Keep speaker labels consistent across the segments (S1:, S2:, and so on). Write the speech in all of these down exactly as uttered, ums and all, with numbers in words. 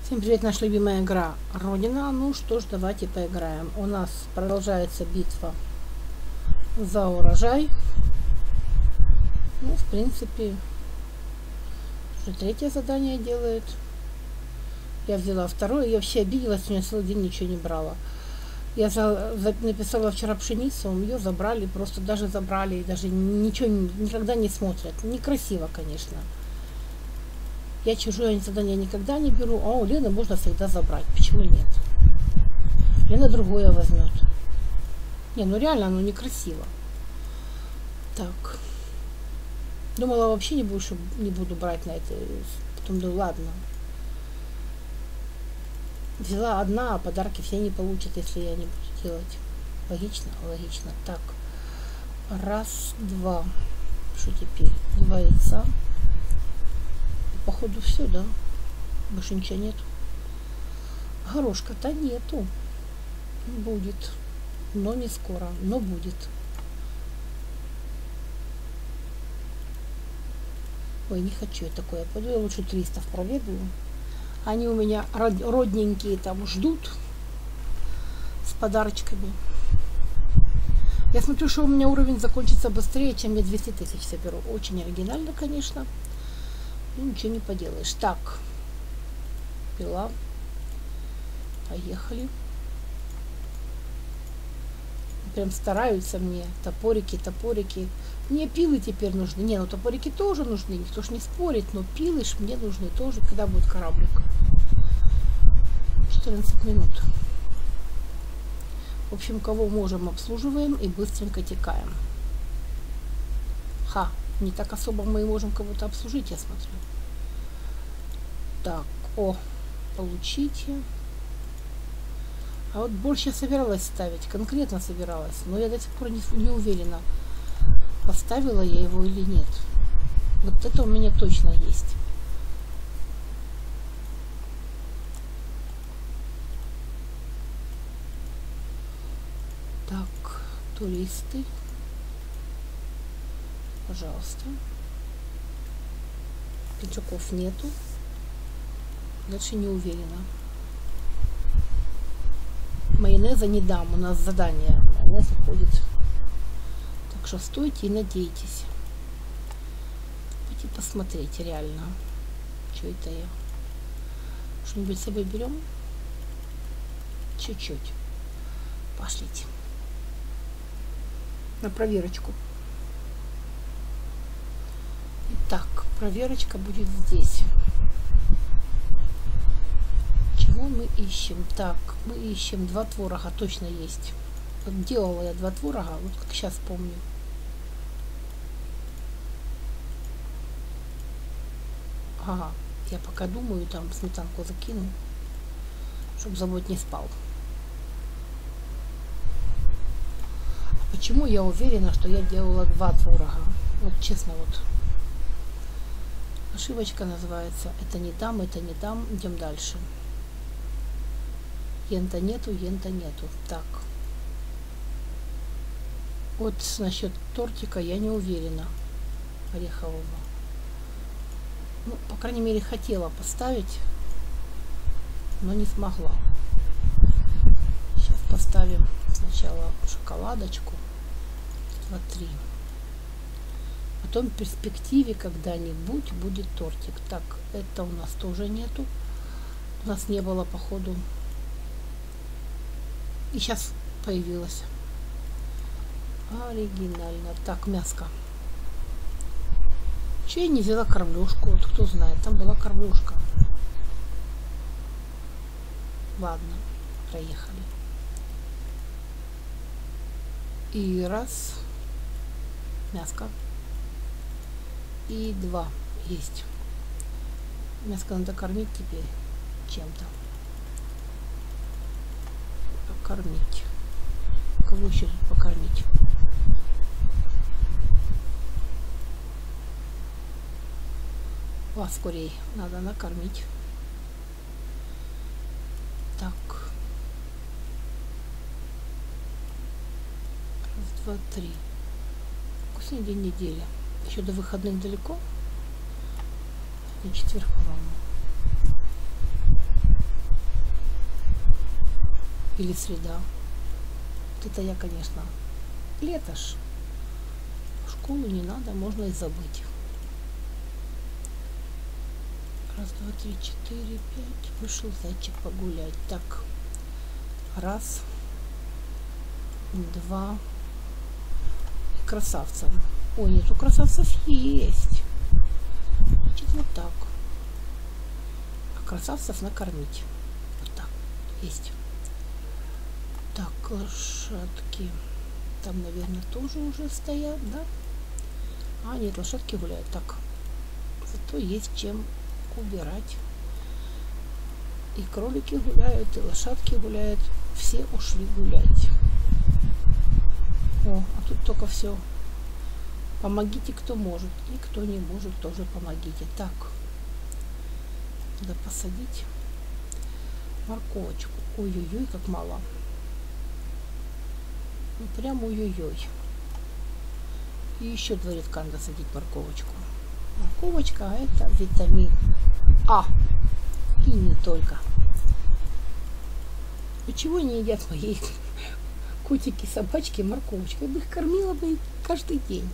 S1: Всем привет, наша любимая игра Родина. Ну что ж, давайте поиграем. У нас продолжается битва за урожай. Ну, в принципе, уже третье задание делает. Я взяла второе. Я вообще обиделась, у меня целый день ничего не брала. Я за, за, написала вчера пшеницу, ее забрали, просто даже забрали, и даже ничего никогда не смотрят. Некрасиво, конечно. Я чужое задание никогда не беру, а у Лены можно всегда забрать. Почему нет? Лена другое возьмет. Не, ну реально оно некрасиво. Так. Думала, вообще не, буду, не буду брать на это. Потом думаю, ладно. Взяла одна, а подарки все не получат, если я не буду делать. Логично? Логично. Так. Раз, два. Что теперь? Два яйца. Походу все, да? Больше ничего нет. Горошка-то нету. Будет. Но не скоро. Но будет. Ой, не хочу я такое. Пойду я лучше туристов проведаю. Они у меня родненькие там ждут. С подарочками. Я смотрю, что у меня уровень закончится быстрее, чем я двести тысяч соберу. Очень оригинально, конечно. Ну, ничего не поделаешь. Так. Пила. Поехали. Прям стараются мне. Топорики, топорики. Мне пилы теперь нужны. Не, ну топорики тоже нужны. Никто ж не спорит. Но пилы ж мне нужны тоже. Когда будет кораблик? четырнадцать минут. В общем, кого можем, обслуживаем и быстренько текаем. Ха. Не так особо мы можем кого-то обслужить, я смотрю. Так, о, получите. А вот больше я собиралась ставить, конкретно собиралась, но я до сих пор не, не уверена, поставила я его или нет. Вот это у меня точно есть. Так, туристы. Пожалуйста. Пиджаков нету. Дальше не уверена. Майонеза не дам. У нас задание. Майонез уходит. Так что стойте и надейтесь. Пойти посмотреть реально. Что это я? Что-нибудь с собой берем? Чуть-чуть. Пошлите. На проверочку. Так, проверочка будет здесь. Чего мы ищем? Так, мы ищем два творога, точно есть. Вот делала я два творога, вот как сейчас помню. Ага, я пока думаю, там сметанку закину, чтобы завод не спал. А почему я уверена, что я делала два творога? Вот честно, вот. Ошибочка называется. Это не дам, это не дам. Идем дальше. Ента нету, ента нету. Так. Вот насчет тортика я не уверена. Орехового. Ну, по крайней мере, хотела поставить, но не смогла. Сейчас поставим сначала шоколадочку. два, три. Потом в перспективе когда-нибудь будет тортик. Так, это у нас тоже нету. У нас не было, походу. И сейчас появилось. Оригинально. Так, мяско. Че я не взяла кормлюшку? Вот кто знает, там была кормлюшка. Ладно, проехали. И раз. Мяско. И два есть. Мяско надо кормить теперь чем-то. Покормить. Кого еще тут покормить? Вас курей надо накормить. Так. Раз, два, три. Вкусный день недели. Еще до выходных далеко. На четверг, по-моему. или среда. Вот это я, конечно, лето ж. В школу не надо, можно и забыть. Раз, два, три, четыре, пять. Вышел зайчик погулять. Так. Раз. Два. И красавцев. Ой, нет, у красавцев есть. Значит, вот так. А красавцев накормить. Вот так. Есть. Так, лошадки. Там, наверное, тоже уже стоят, да? А, нет, лошадки гуляют. Так. Зато есть чем убирать. И кролики гуляют, и лошадки гуляют. Все ушли гулять. О, а тут только все. Помогите, кто может. И кто не может, тоже помогите. Так. Надо посадить морковочку. Ой-ой-ой, как мало. Ну, прям ой-ой-ой. И еще два рядка надо садить морковочку. Морковочка – это витамин А. И не только. Почему не едят мои котики, собачки морковочкой? Я бы их кормила бы каждый день.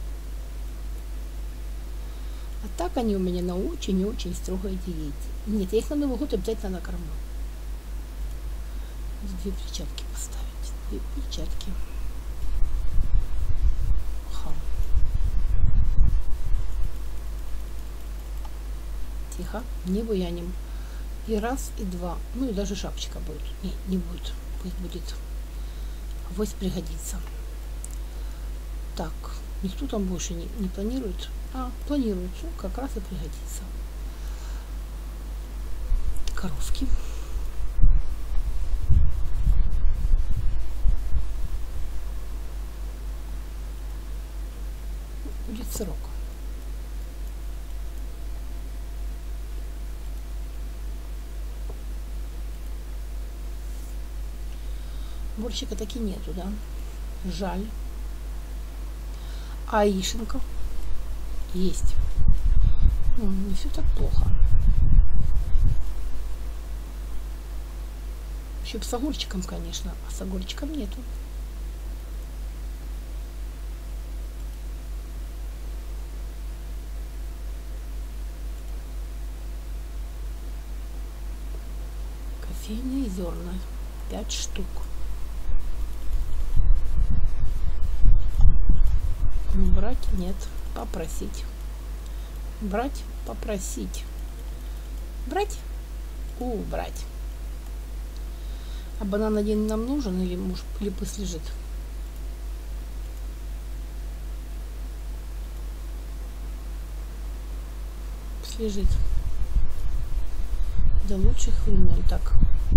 S1: А так они у меня на очень и очень строгой диете. Нет, я их на Новый год обязательно накормлю. Две перчатки поставить. Две перчатки. Ха. Тихо, не буяним. И раз, и два. Ну и даже шапочка будет. Не, не будет. Пусть будет. Авось пригодится. Так, никто там больше не, не планирует. А, планирует. Ну, как раз и пригодится. Коровки. Будет сырок. Борщика таки нету, да? Жаль. А яишенка есть. Ну, не все так плохо. Еще с огурчиком, конечно, а с огурчиком нету. Кофейные зерна. Пять штук. Брать нет, попросить. Брать, попросить. Брать, убрать. А банан один нам нужен или, может, или пусть лежит? Пусть лежит. До лучших времен. Так,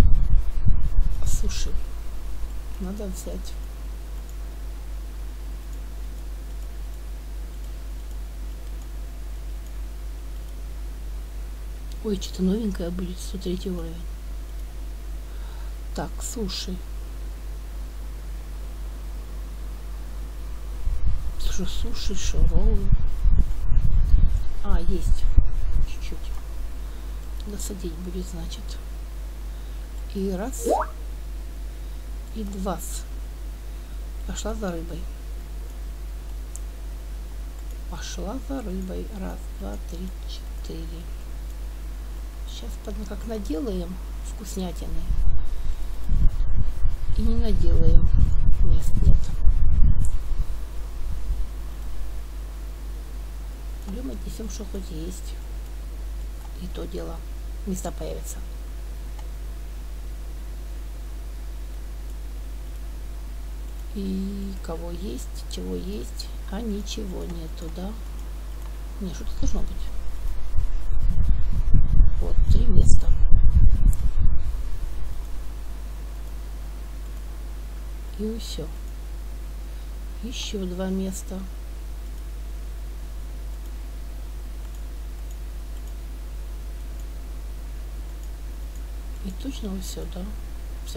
S1: суши надо взять. Ой, что-то новенькое будет, сто третий уровень. Так, суши. Что, суши, что, роллы? А, есть. Чуть-чуть. Досадить будет, значит. И раз. И два. Пошла за рыбой. Пошла за рыбой. Раз, два, три, четыре. Сейчас как наделаем вкуснятины. И не наделаем. Мест нет. Идем отнесем, что хоть есть. И то дело. Места появятся. И кого есть, чего есть, а ничего нету, да? Не, что-то должно быть. Вот, три места. И все. Еще два места. И точно все, да? Все.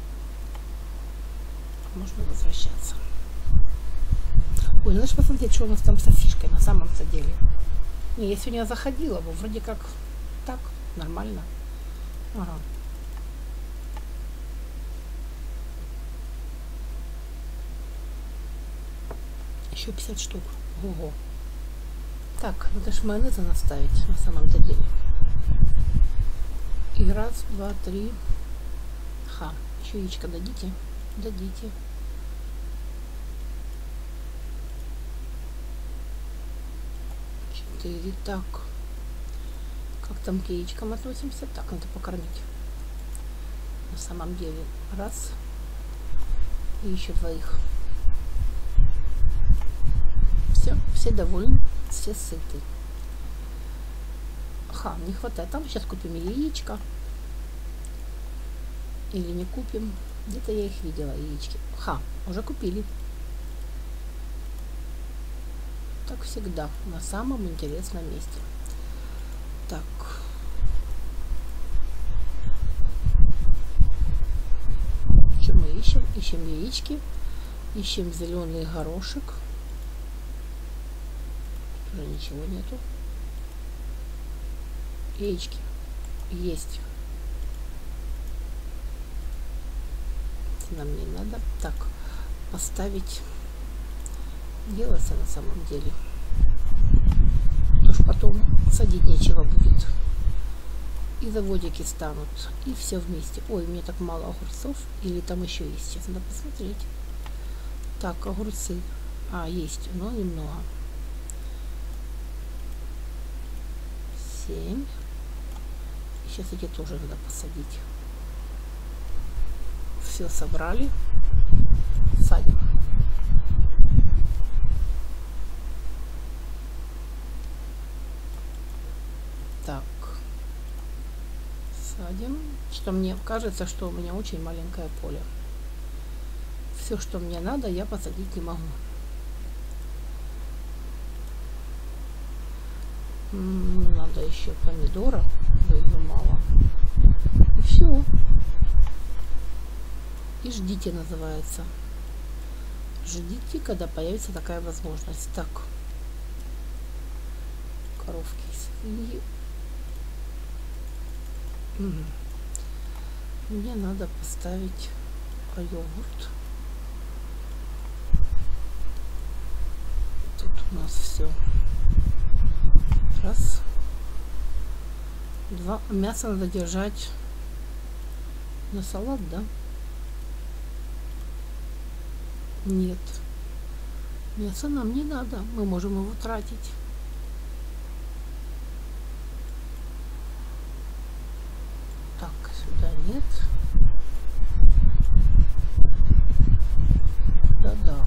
S1: Можно возвращаться. Ой, надо же посмотреть, что у нас там со фишкой на самом-то деле. Не, я сегодня заходила, вот вроде как так, нормально. Ага. Еще пятьдесят штук. Ого. Так, надо ж майонеза наставить на самом-то деле. И раз, два, три. Ха, еще яичко дадите? Дадите. Четыре. Так. Как там к яичкам относимся? Так, надо покормить. На самом деле. Раз. И еще двоих. Все, все довольны, все сыты. Ха, не хватает. Там сейчас купим яичко. Или не купим. Где-то я их видела, яички. Ха, уже купили. Так всегда, на самом интересном месте. Так. Что мы ищем? Ищем яички. Ищем зеленый горошек. Тут уже ничего нету. Яички. Есть. Нам не надо. Так, поставить. Делается на самом деле. Потому что потом садить нечего будет. И заводики станут. И все вместе. Ой, у меня так мало огурцов. Или там еще есть. Сейчас надо посмотреть. Так, огурцы. А, есть, но немного. Семь. Сейчас эти тоже надо посадить. Все собрали. Садим. Так. Садим. Что мне кажется, что у меня очень маленькое поле. Все, что мне надо, я посадить не могу. Надо еще помидора. Было мало. И все. И ждите, называется. Ждите, когда появится такая возможность. Так. Коровки, свиньи. Угу. Мне надо поставить йогурт. Тут у нас все. Раз. Два. Мясо надо держать на салат, да? Нет. Мясо нам не надо. Мы можем его тратить. Так, сюда нет. Да-да.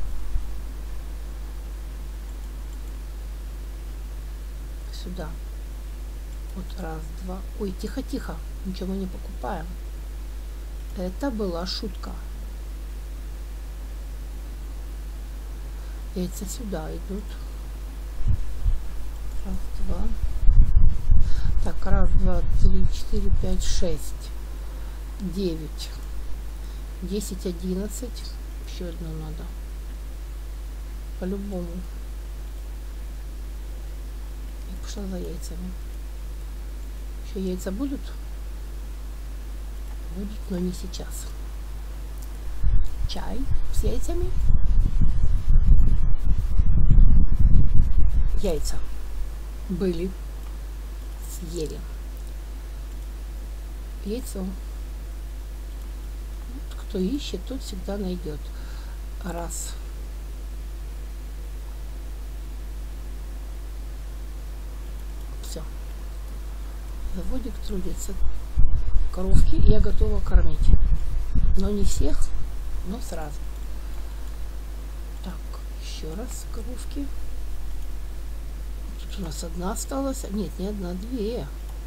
S1: Сюда. Вот раз, два. Ой, тихо-тихо. Ничего мы не покупаем. Это была шутка. Яйца сюда идут. Раз, два. Так, раз, два, три, четыре, пять, шесть. Девять. Десять, одиннадцать. Еще одно надо. По-любому. Я пошла за яйцами. Еще яйца будут? Будут, но не сейчас. Чай с яйцами. Яйца были, съели. Яйцо. Кто ищет, тот всегда найдет. Раз. Все. Заводик трудится. Коровки я готова кормить. Но не всех, но сразу. Так, еще раз коровки. У нас одна осталась. Нет, не одна, две.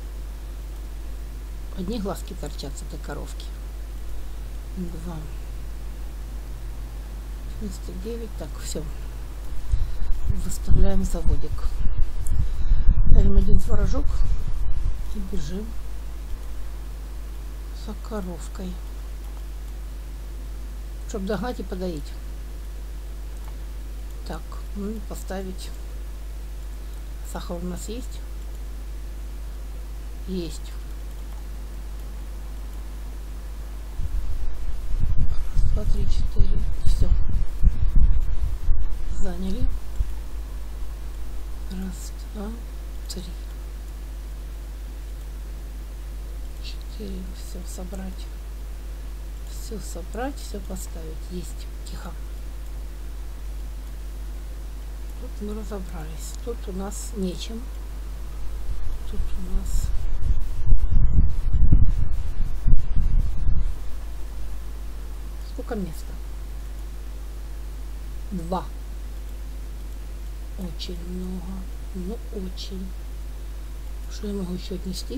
S1: Одни глазки торчат с этой коровки. Два. девяносто девять. Так, все. Выставляем заводик. Ставим один творожок и бежим за коровкой. Чтобы догнать и подоить. Так, ну поставить. Сахар у нас есть? Есть. Раз, два, три, четыре. Все. заняли. Раз, два, три. Четыре. Все собрать. Все собрать, все поставить. Есть. Тихо. Тут мы разобрались. Тут у нас нечем. Тут у нас сколько места? Два. Очень много. Ну, очень. Что я могу еще отнести?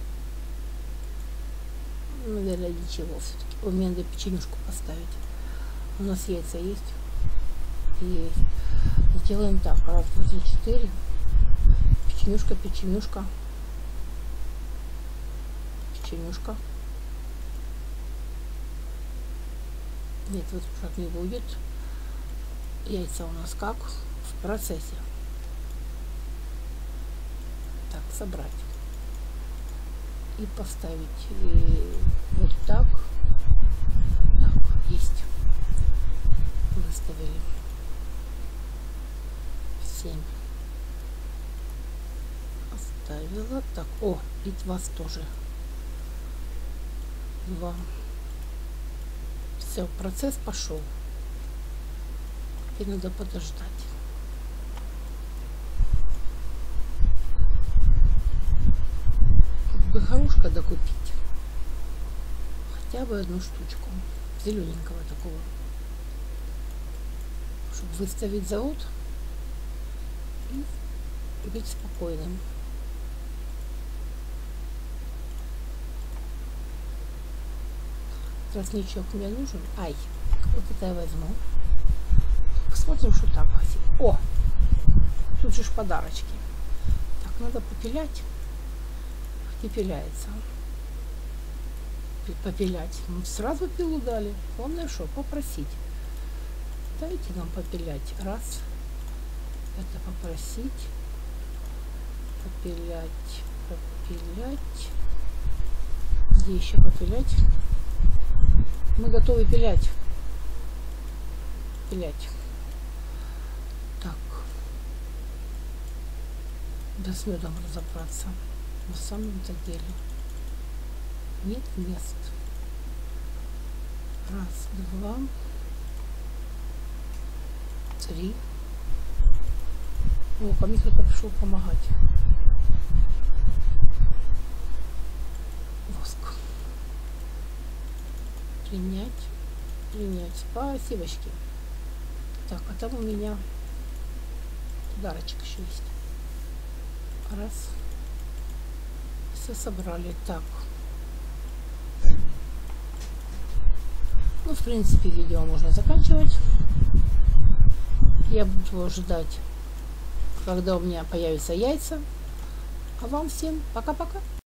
S1: Наверное, ничего. Все-таки у меня надо печенюшку поставить. У нас яйца есть? Есть. Делаем так. Раз, два, три, четыре. Печенюшка, печенюшка. Печенюшка. Нет, вот шаг не будет. Яйца у нас как? В процессе. Так, собрать. И поставить и вот так. Так, есть. Выставили. семь. Оставила. Так, о, и вас тоже. два. Все, процесс пошел. И надо подождать. Как бы горошка докупить. Хотя бы одну штучку. Зелененького такого. Чтобы выставить завод и быть спокойным. Тростничок мне нужен. Ай, вот это я возьму. Посмотрим, что там. О, тут же ж подарочки. Так, надо попилять. Не пиляется. Попилять. Сразу пилу дали. Главное, что попросить. Дайте нам попилять. Раз. Это попросить. Попилять. Попилять. Где еще попилять? Мы готовы пилять. Пилять. Так. Да с медом разобраться. На самом-то деле. Нет мест. Раз, два, три. О, ко мне кто-то пришел помогать. Воск. Принять. Принять. Спасибочки. Так, а там у меня подарочек еще есть. Раз. Все собрали. Так. Ну, в принципе, видео можно заканчивать. Я буду ждать, когда у меня появятся яйца. А вам всем пока-пока.